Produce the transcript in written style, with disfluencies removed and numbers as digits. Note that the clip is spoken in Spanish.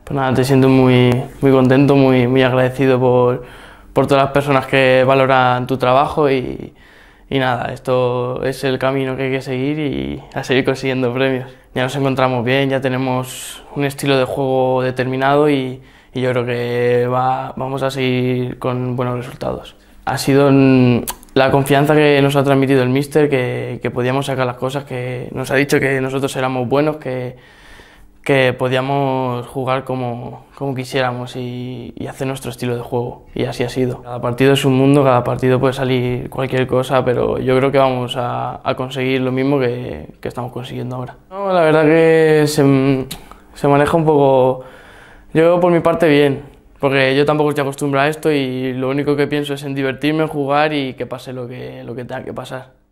Pues nada, te siento muy contento, muy agradecido por todas las personas que valoran tu trabajo y nada, esto es el camino que hay que seguir y a seguir consiguiendo premios. Ya nos encontramos bien, ya tenemos un estilo de juego determinado y yo creo que vamos a seguir con buenos resultados. Ha sido la confianza que nos ha transmitido el míster, que podíamos sacar las cosas, que nos ha dicho que nosotros éramos buenos, que podíamos jugar como quisiéramos y hacer nuestro estilo de juego, y así ha sido. Cada partido es un mundo, cada partido puede salir cualquier cosa, pero yo creo que vamos a conseguir lo mismo que estamos consiguiendo ahora. No, la verdad que se maneja un poco, yo por mi parte bien, porque yo tampoco estoy acostumbrado a esto y lo único que pienso es en divertirme, en jugar y que pase lo que tenga que pasar.